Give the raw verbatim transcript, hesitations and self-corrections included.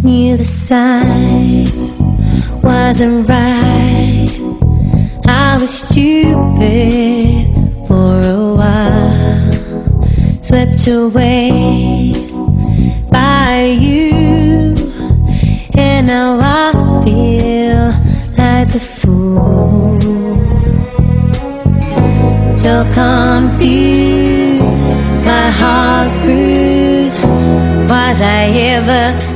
Knew the signs wasn't right. I was stupid for a while, swept away by you, and now I feel like the fool. So confused, my heart's bruised. Was I ever